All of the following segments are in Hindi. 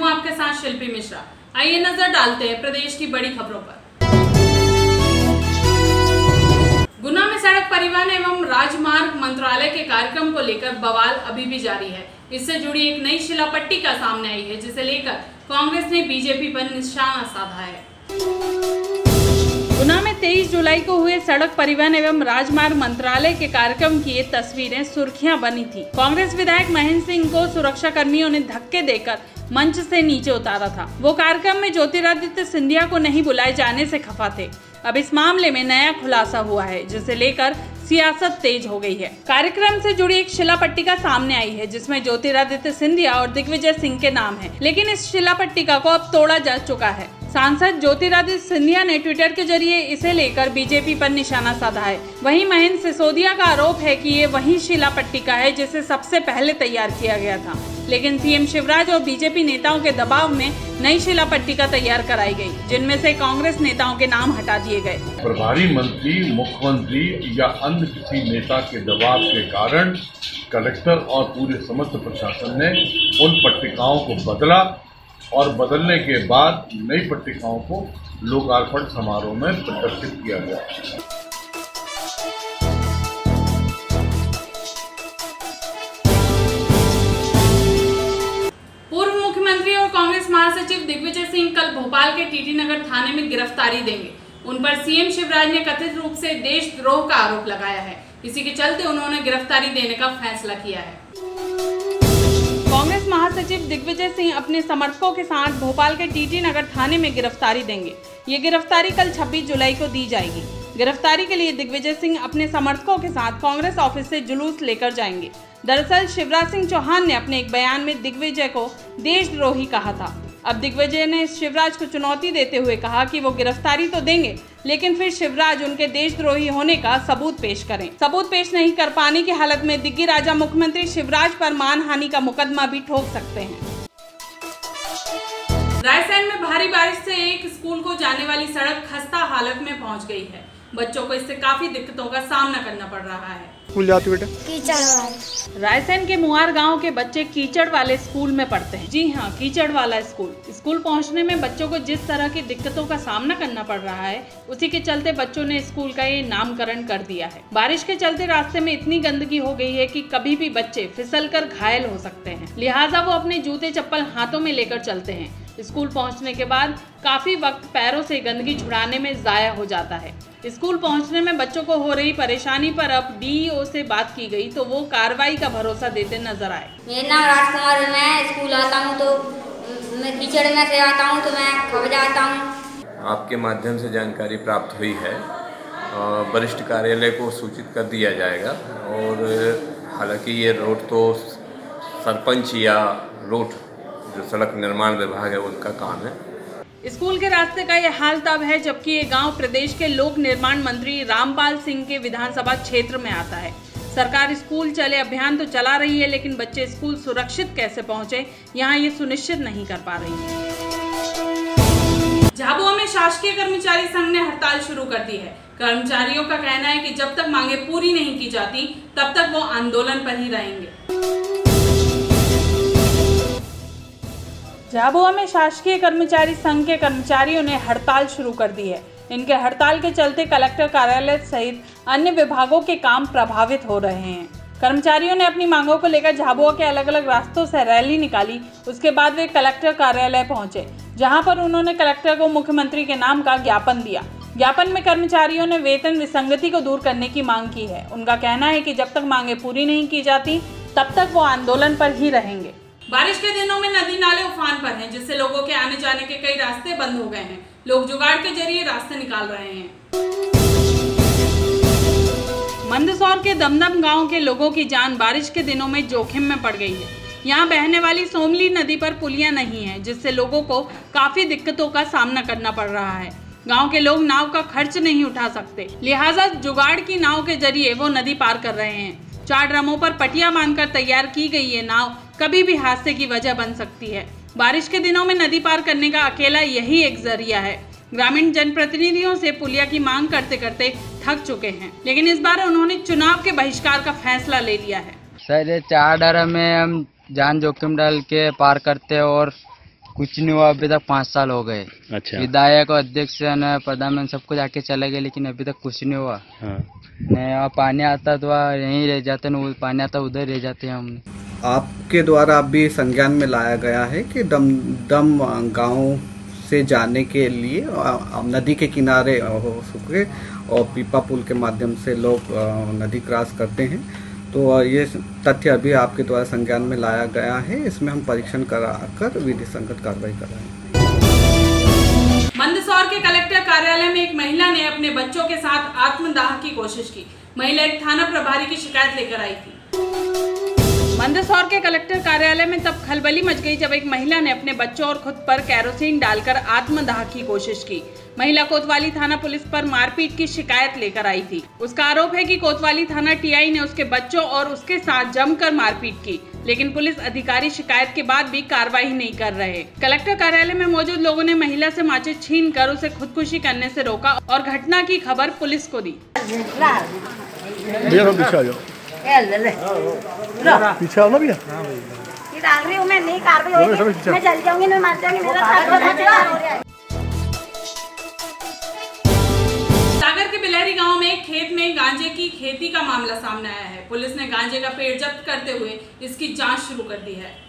आपके साथ शिल्पी मिश्रा। आइए नजर डालते हैं प्रदेश की बड़ी खबरों पर। गुना में सड़क परिवहन एवं राजमार्ग मंत्रालय के कार्यक्रम को लेकर बवाल अभी भी जारी है। इससे जुड़ी एक नई शिलापट्टी का सामने आई है, जिसे लेकर कांग्रेस ने बीजेपी पर निशाना साधा है। गुना में 23 जुलाई को हुए सड़क परिवहन एवं राजमार्ग मंत्रालय के कार्यक्रम की ये तस्वीरें सुर्खियां बनी थी। कांग्रेस विधायक महेंद्र सिंह को सुरक्षा कर्मियों ने धक्के देकर मंच से नीचे उतारा था। वो कार्यक्रम में ज्योतिरादित्य सिंधिया को नहीं बुलाए जाने से खफा थे। अब इस मामले में नया खुलासा हुआ है, जिसे लेकर सियासत तेज हो गई है। कार्यक्रम से जुड़ी एक शिलापट्टिका सामने आई है, जिसमें ज्योतिरादित्य सिंधिया और दिग्विजय सिंह के नाम है, लेकिन इस शिलापट्टिका को अब तोड़ा जा चुका है। सांसद ज्योतिरादित्य सिंधिया ने ट्विटर के जरिए इसे लेकर बीजेपी पर निशाना साधा है। वहीं महेंद्र सिसोदिया का आरोप है कि ये वही शिलापट्टिका है जिसे सबसे पहले तैयार किया गया था, लेकिन सीएम शिवराज और बीजेपी नेताओं के दबाव में नई शिलापट्टिका तैयार कराई गई, जिनमें से कांग्रेस नेताओं के नाम हटा दिए गए। प्रभारी मंत्री, मुख्यमंत्री या अन्य किसी नेता के दबाव के कारण कलेक्टर और पूरे समस्त प्रशासन ने उन पट्टिकाओं को बदला और बदलने के बाद नई पट्टिकाओं को लोकार्पण समारोह में प्रदर्शित किया गया। पूर्व मुख्यमंत्री और कांग्रेस महासचिव दिग्विजय सिंह कल भोपाल के टीटी नगर थाने में गिरफ्तारी देंगे। उन पर सीएम शिवराज ने कथित रूप से देशद्रोह का आरोप लगाया है। इसी के चलते उन्होंने गिरफ्तारी देने का फैसला किया है। कांग्रेस महासचिव दिग्विजय सिंह अपने समर्थकों के साथ भोपाल के टीटी नगर थाने में गिरफ्तारी देंगे। ये गिरफ्तारी कल 26 जुलाई को दी जाएगी। गिरफ्तारी के लिए दिग्विजय सिंह अपने समर्थकों के साथ कांग्रेस ऑफिस से जुलूस लेकर जाएंगे। दरअसल शिवराज सिंह चौहान ने अपने एक बयान में दिग्विजय को देशद्रोही कहा था। अब दिग्विजय ने शिवराज को चुनौती देते हुए कहा कि वो गिरफ्तारी तो देंगे, लेकिन फिर शिवराज उनके देशद्रोही होने का सबूत पेश करें। सबूत पेश नहीं कर पाने की हालत में दिग्गी राजा मुख्यमंत्री शिवराज पर मानहानि का मुकदमा भी ठोक सकते हैं। रायसेन में भारी बारिश से एक स्कूल को जाने वाली सड़क खस्ता हालत में पहुंच गई है। बच्चों को इससे काफी दिक्कतों का सामना करना पड़ रहा है। स्कूल जाते बेटा कीचड़ वाले। रायसेन के मुहार गांव के बच्चे कीचड़ वाले स्कूल में पढ़ते हैं। जी हाँ, कीचड़ वाला स्कूल पहुंचने में बच्चों को जिस तरह की दिक्कतों का सामना करना पड़ रहा है, उसी के चलते बच्चों ने स्कूल का ये नामकरण कर दिया है। बारिश के चलते रास्ते में इतनी गंदगी हो गई है कि कभी भी बच्चे फिसलकर घायल हो सकते हैं, लिहाजा वो अपने जूते चप्पल हाथों में लेकर चलते हैं। स्कूल पहुंचने के बाद काफी वक्त पैरों से गंदगी छुड़ाने में जाया हो जाता है। स्कूल पहुंचने में बच्चों को हो रही परेशानी पर अब डीईओ से बात की गई तो वो कार्रवाई का भरोसा देते नजर आए। मेरा नाम राजकुमार है। मैं स्कूल आता हूँ तो मैं कीचड़ में से आता हूँ तो मैं खब जाता हूँ। आपके माध्यम से जानकारी प्राप्त हुई है, वरिष्ठ कार्यालय को सूचित कर दिया जाएगा। और हालांकि ये रोड तो सरपंच या रोड जो सड़क निर्माण विभाग है उनका काम है। स्कूल के रास्ते का यह हाल तब है जबकि ये गांव प्रदेश के लोक निर्माण मंत्री रामपाल सिंह के विधानसभा क्षेत्र में आता है। सरकार स्कूल चले अभियान तो चला रही है, लेकिन बच्चे स्कूल सुरक्षित कैसे पहुंचे, यहाँ ये सुनिश्चित नहीं कर पा रही है। झाबुआ में शासकीय कर्मचारी संघ ने हड़ताल शुरू कर दी है। कर्मचारियों का कहना है कि जब तक मांगे पूरी नहीं की जाती तब तक वो आंदोलन पर ही रहेंगे। झाबुआ में शासकीय कर्मचारी संघ के कर्मचारियों ने हड़ताल शुरू कर दी है। इनके हड़ताल के चलते कलेक्टर कार्यालय सहित अन्य विभागों के काम प्रभावित हो रहे हैं। कर्मचारियों ने अपनी मांगों को लेकर झाबुआ के अलग अलग रास्तों से रैली निकाली। उसके बाद वे कलेक्टर कार्यालय पहुंचे, जहां पर उन्होंने कलेक्टर को मुख्यमंत्री के नाम का ज्ञापन दिया। ज्ञापन में कर्मचारियों ने वेतन विसंगति को दूर करने की मांग की है। उनका कहना है कि जब तक मांगे पूरी नहीं की जाती तब तक वो आंदोलन पर ही रहेंगे। बारिश के दिनों में नदी नाले उफान पर हैं, जिससे लोगों के आने जाने के कई रास्ते बंद हो गए हैं। लोग जुगाड़ के जरिए रास्ते निकाल रहे हैं। मंदसौर के दमदम गांव के लोगों की जान बारिश के दिनों में जोखिम में पड़ गई है। यहाँ बहने वाली सोमली नदी पर पुलियां नहीं है, जिससे लोगों को काफी दिक्कतों का सामना करना पड़ रहा है। गांव के लोग नाव का खर्च नहीं उठा सकते, लिहाजा जुगाड़ की नाव के जरिए वो नदी पार कर रहे हैं। 4 ड्रमों पर पटिया बांधकर तैयार की गई ये नाव कभी भी हादसे की वजह बन सकती है। बारिश के दिनों में नदी पार करने का अकेला यही एक जरिया है। ग्रामीण जनप्रतिनिधियों से पुलिया की मांग करते करते थक चुके हैं, लेकिन इस बार उन्होंने चुनाव के बहिष्कार का फैसला ले लिया है। सर, ये 4 ड्रम में हम जान जोखिम डाल के पार करते हैं और कुछ नहीं हुआ अभी तक, 5 साल हो गए। अच्छा। विधायक और अध्यक्ष प्रधानमंत्री सबको जाके चले गए, लेकिन अभी तक कुछ नहीं हुआ। हाँ। नहीं, वहाँ पानी आता तो वहाँ यहीं रह जाते, न पानी आता उधर रह जाते हैं हम। आपके द्वारा अभी संज्ञान में लाया गया है कि दम गांव से जाने के लिए नदी के किनारे हो सके और पीपा पुल के माध्यम से लोग नदी क्रॉस करते हैं, तो ये तथ्य अभी आपके द्वारा संज्ञान में लाया गया है। इसमें हम परीक्षण कराकर विधि संगत कार्रवाई कराएंगे। मंदसौर के कलेक्टर कार्यालय में एक महिला ने अपने बच्चों के साथ आत्मदाह की कोशिश की। महिला एक थाना प्रभारी की शिकायत लेकर आई थी। मंदसौर के कलेक्टर कार्यालय में तब खलबली मच गई जब एक महिला ने अपने बच्चों और खुद पर कैरोसिन डालकर आत्मदाह की कोशिश की। महिला कोतवाली थाना पुलिस पर मारपीट की शिकायत लेकर आई थी। उसका आरोप है कि कोतवाली थाना टीआई ने उसके बच्चों और उसके साथ जमकर मारपीट की, लेकिन पुलिस अधिकारी शिकायत के बाद भी कार्रवाई नहीं कर रहे। कलेक्टर कार्यालय में मौजूद लोगों ने महिला से माचिस छीनकर उसे खुदकुशी करने से रोका और घटना की खबर पुलिस को दी। पीछे आओ ना भैया। डाल रही हूँ मैं, नहीं कार्रवाई होगी, मैं जल जाऊंगी, मैं मर जाऊंगी, मेरा हो रहा है। सागर के बिलहरी गांव में एक खेत में गांजे की खेती का मामला सामने आया है। पुलिस ने गांजे का पेड़ जब्त करते हुए इसकी जांच शुरू कर दी है।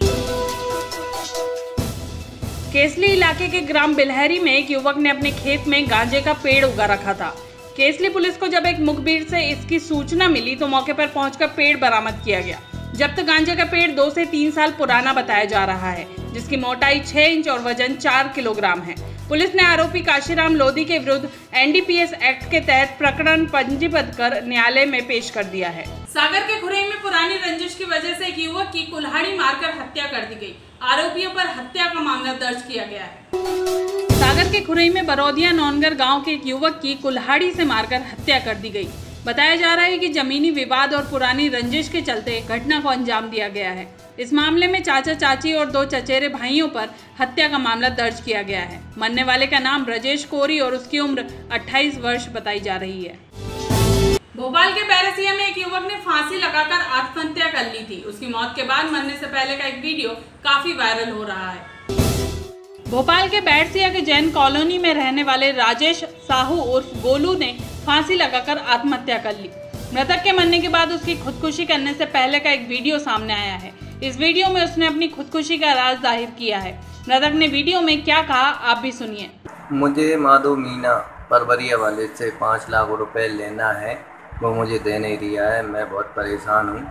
केसली इलाके के ग्राम बिलहरी में एक युवक ने अपने खेत में गांजे का पेड़ उगा रखा था। केसली पुलिस को जब एक मुखबिर से इसकी सूचना मिली तो मौके पर पहुंचकर पेड़ बरामद किया गया। जब्त गांजे का पेड़ 2 से 3 साल पुराना बताया जा रहा है, जिसकी मोटाई 6 इंच और वजन 4 किलोग्राम है। पुलिस ने आरोपी काशीराम लोधी के विरुद्ध एनडीपीएस एक्ट के तहत प्रकरण पंजीबद्ध कर न्यायालय में पेश कर दिया है। सागर के खुरई में पुरानी रंजिश की वजह से एक युवक की कुल्हाड़ी मारकर हत्या कर दी गई। आरोपियों पर हत्या का मामला दर्ज किया गया है। सागर के खुरई में बरौदिया नौनगर गांव के एक युवक की कुल्हाड़ी से मारकर हत्या कर दी गई। बताया जा रहा है कि जमीनी विवाद और पुरानी रंजिश के चलते घटना को अंजाम दिया गया है। इस मामले में चाचा चाची और 2 चचेरे भाइयों पर हत्या का मामला दर्ज किया गया है। मरने वाले का नाम ब्रजेश कोरी और उसकी उम्र 28 वर्ष बताई जा रही है। भोपाल के बैरसिया में एक युवक ने फांसी लगाकर आत्महत्या कर ली थी। उसकी मौत के बाद मरने से पहले का एक वीडियो काफी वायरल हो रहा है। भोपाल के बैरसिया के जैन कॉलोनी में रहने वाले राजेश साहू उर्फ गोलू ने फांसी लगाकर आत्महत्या कर ली। मृतक के मरने के बाद उसकी खुदकुशी करने से पहले का एक वीडियो सामने आया है। इस वीडियो में उसने अपनी खुदकुशी का राज जाहिर किया है। मृतक ने वीडियो में क्या कहा, आप भी सुनिए। मुझे माधो मीना परवरिया वाले से 5 लाख रुपए लेना है, वो मुझे दे नहीं दिया है। मैं बहुत परेशान हूँ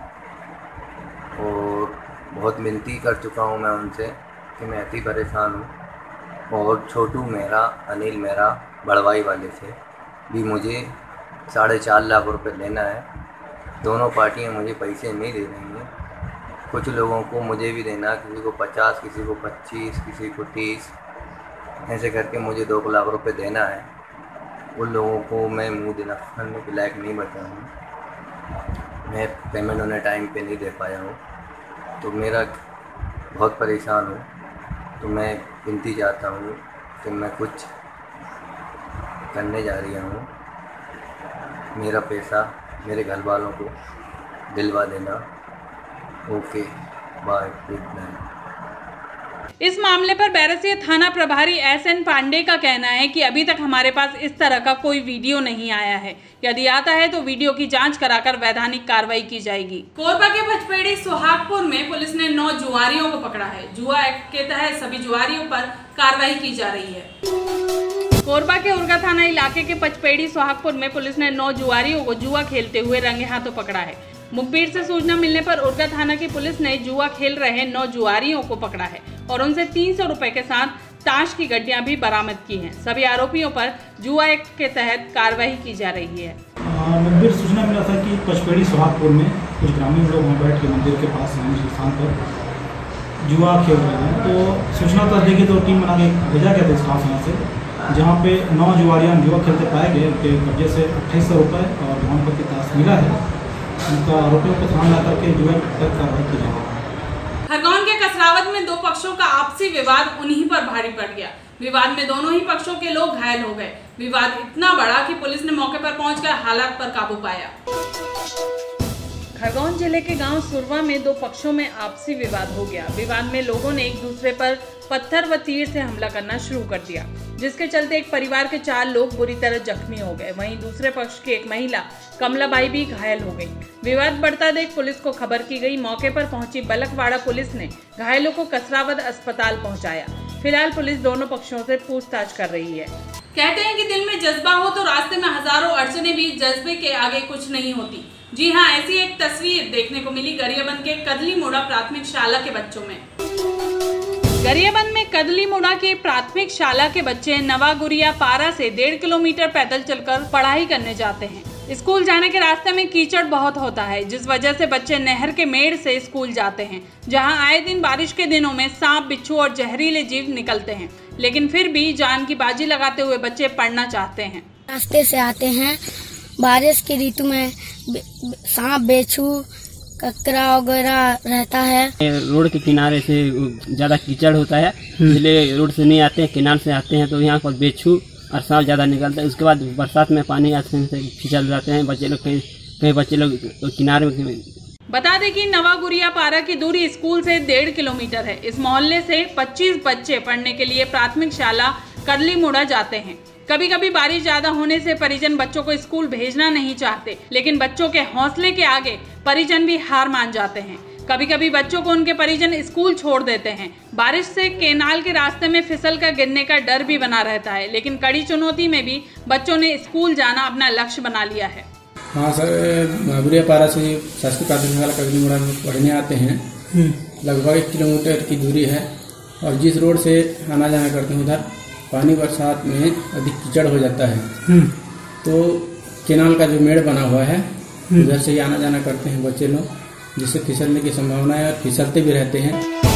और बहुत विनती कर चुका हूँ मैं उनसे कि मैं अति परेशान हूँ। और छोटू मेरा, अनिल मेरा बड़वाई वाले से भी मुझे 4.5 लाख रुपए लेना है। दोनों पार्टियाँ मुझे पैसे नहीं दे रही हैं। कुछ लोगों को मुझे भी देना, किसी को 50, किसी को 25, किसी को 30, ऐसे करके मुझे 2 लाख रुपए देना है। उन लोगों को मैं मुंह दिखाने के लायक नहीं बचा हूँ। मैं पेमेंट उन्हें टाइम पे नहीं दे पाया हूँ, तो मेरा बहुत परेशान हूँ। तो मैं विनती चाहता हूँ कि मैं कुछ करने जा रही हूँ, मेरा पैसा मेरे घर वालों को दिलवा देना। Okay, bye, good night. इस मामले पर बैरसिया थाना प्रभारी SN पांडे का कहना है कि अभी तक हमारे पास इस तरह का कोई वीडियो नहीं आया है। यदि आता है तो वीडियो की जांच कराकर वैधानिक कार्रवाई की जाएगी। कोरबा के भचपेड़ी सुहागपुर में पुलिस ने 9 जुआरियों को पकड़ा है। जुआ एक्ट के तहत सभी जुआरियों पर कार्रवाई की जा रही है। कोरबा के उर्गा थाना इलाके के पचपेड़ी सुहागपुर में पुलिस ने 9 जुआरियों को जुआ खेलते हुए रंगे हाथों पकड़ा है। मुखबिर से सूचना मिलने पर उर्गा थाना की पुलिस ने जुआ खेल रहे 9 जुआरियों को पकड़ा है और उनसे 300 रुपए के साथ ताश की गड्डियां भी बरामद की हैं। सभी आरोपियों पर जुआ एक्ट के तहत कार्रवाई की जा रही है। मुखबिर सूचना मिला था कि पचपेड़ी सुहागपुर में कुछ ग्रामीण लोग वहाँ बैठ के मंदिर के पास स्थान पर जुआ खेल रहे हैं। तो सूचना तो देखी तो टीम बना के भेजा गया था स्टाफ यहाँ से, जहाँ पे 9 जुआरियाँ जुआ खेलते पाए गए। उनके कब्जे से 2800 रुपये और धान की ताश मिला है। उनका आरोपियों को थाना ला करके जुआ तक कार्रवाई की जाएगी। खरगोन के कसरावत में 2 पक्षों का आपसी विवाद उन्हीं पर भारी पड़ गया। विवाद में दोनों ही पक्षों के लोग घायल हो गए। विवाद इतना बड़ा कि पुलिस ने मौके पर पहुंचकर हालात पर काबू पाया। खरगोन जिले के गांव सुरवा में दो पक्षों में आपसी विवाद हो गया। विवाद में लोगों ने एक दूसरे पर पत्थर व तीर से हमला करना शुरू कर दिया, जिसके चलते एक परिवार के 4 लोग बुरी तरह जख्मी हो गए। वहीं दूसरे पक्ष की एक महिला कमलाबाई भी घायल हो गई। विवाद बढ़ता देख पुलिस को खबर की गई। मौके पर पहुंची बलकवाड़ा पुलिस ने घायलों को कसरावद अस्पताल पहुंचाया। फिलहाल पुलिस दोनों पक्षों से पूछताछ कर रही है। कहते हैं कि दिल में जज्बा हो तो रास्ते में हजारों अड़चने भी जज्बे के आगे कुछ नहीं होती। जी हाँ, ऐसी एक तस्वीर देखने को मिली गरियाबंद के कदलीमुड़ा प्राथमिक शाला के बच्चों में। गरियाबंद में कदलीमुड़ा के प्राथमिक शाला के बच्चे नवागुरिया पारा से 1.5 किलोमीटर पैदल चलकर पढ़ाई करने जाते हैं। स्कूल जाने के रास्ते में कीचड़ बहुत होता है, जिस वजह से बच्चे नहर के मेड़ से स्कूल जाते हैं, जहां आए दिन बारिश के दिनों में सांप, बिच्छू और जहरीले जीव निकलते हैं। लेकिन फिर भी जान की बाजी लगाते हुए बच्चे पढ़ना चाहते हैं। रास्ते से आते हैं, बारिश के ऋतु में सांप, बेछू, ककरा वगैरह रहता है। रोड के किनारे से ज्यादा कीचड़ होता है, इसलिए रोड से नहीं आते हैं, किनारे से आते हैं तो यहाँ पर बेछू और सांप ज्यादा निकलता है। उसके बाद बरसात में पानी आते से फिसल जाते हैं बच्चे लोग, कई बच्चे लोग किनारे में। बता दें कि नवागुरिया पारा की दूरी स्कूल से 1.5 किलोमीटर है। इस मोहल्ले से 25 बच्चे पढ़ने के लिए प्राथमिक शाला कदलीमुड़ा जाते हैं। कभी कभी बारिश ज्यादा होने से परिजन बच्चों को स्कूल भेजना नहीं चाहते, लेकिन बच्चों के हौसले के आगे परिजन भी हार मान जाते हैं। कभी कभी बच्चों को उनके परिजन स्कूल छोड़ देते हैं। बारिश से केनाल के रास्ते में फिसल कर गिरने का डर भी बना रहता है, लेकिन कड़ी चुनौती में भी बच्चों ने स्कूल जाना अपना लक्ष्य बना लिया है। हाँ सर, नवागुरिया पारा से शासकीय प्राथमिक शाला कदलीमुड़ा में पढ़ने आते हैं। लगभग 1 किलोमीटर की दूरी है और जिस रोड से आना जाना करते हैं उधर पानी बरसात में अधिक कीचड़ हो जाता है। तो केनाल का जो मेड़ बना हुआ है उधर से ही आना जाना करते हैं बच्चे लोग, जिससे फिसलने की संभावना है और फिसलते भी रहते हैं।